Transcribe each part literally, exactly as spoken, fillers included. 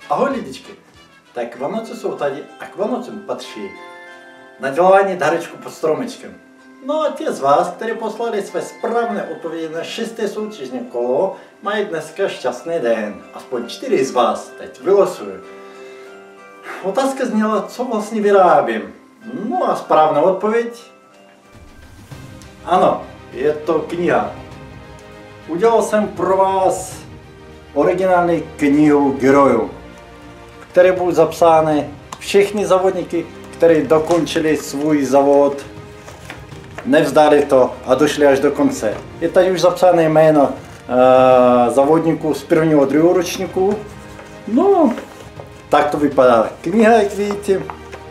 Ahoj lidičky, tak Vánoce jsou tady a k Vánocům patří nadělání dárečku pod stromečkem. No a ti z vás, kteří poslali své správné odpovědi na šesté soutěžní kolo, mají dneska šťastný den. Aspoň čtyři z vás teď vylosuju. Otázka zněla, co vlastně vyrábím. No a správná odpověď? Ano, je to kniha. Udělal jsem pro vás originální knihu Gerojů, v které budou zapsány všechny závodníky, kteří dokončili svůj závod, nevzdali to a došli až do konce. Je tady už zapsané jméno uh, závodníků z prvního a druhého ročníku. No, tak to vypadá kniha, jak vidíte.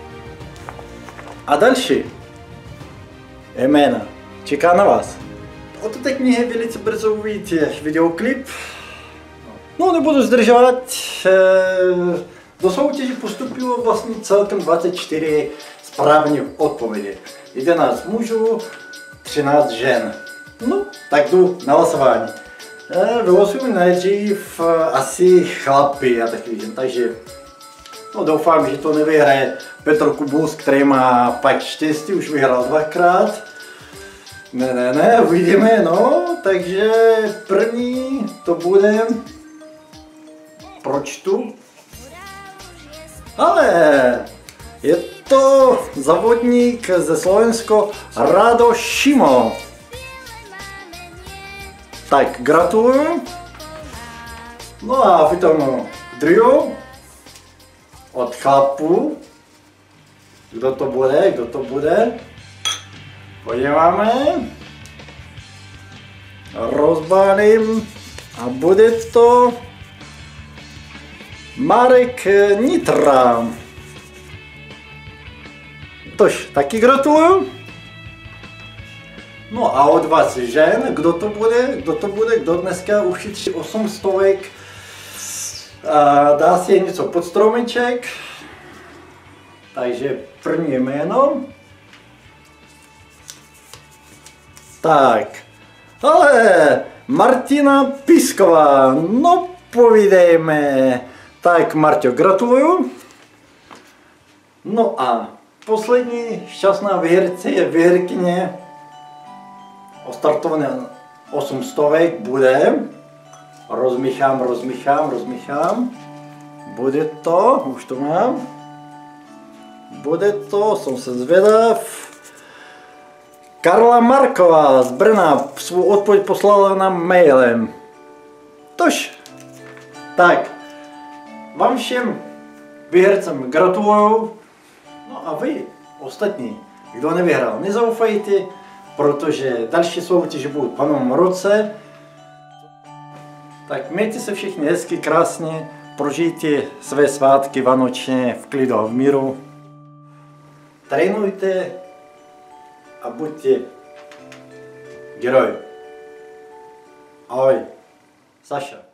A další jména čeká na vás. O této knihy velice brzo uvidíte videoklip. No, nebudu zdržovat. Do soutěže postupilo vlastně celkem dvacet čtyři správných odpovědí. jedenáct mužů, třináct žen. No, tak jdu na losování. Vylosuju nejdřív asi chlapy a takový žen, takže no, doufám, že to nevyhraje Petr Kubus, který má pak štěstí, už vyhrál dvakrát. Ne, ne, ne, uvidíme, no, takže první to bude, pročtu, ale je to závodník ze Slovensko Rado Šimo. Tak, gratuluju. No a potom druhou od chlapů. Kdo to bude, kdo to bude? Podíváme. Rozbalím a bude to Marek Nitra. Tož, taky gratuluju. No a od vás žen, kdo to bude, kdo to bude, kdo dneska ušetří osm stovek a dá si něco pod stromeček. Takže první jméno. Tak, ale Martina Písková, no povídejme. Tak Marťo, gratuluju. No a poslední šťastná výherce je výherkyně o startované osm stovek bude. Rozmíchám, rozmíchám, rozmíchám. Bude to, už to mám. Bude to, jsem se zvědav. Karla Marková z Brna svou odpověď poslala nám mailem. Tož, tak, vám všem výhercem gratuluju. No a vy, ostatní, kdo nevyhrál, nezoufejte, protože další soutěže budou v novém roce. Tak mějte se všichni hezky, krásně, prožijte své svátky vánočně v klidu a v míru. Trénujte a buďte geroj. Ahoj, Saša.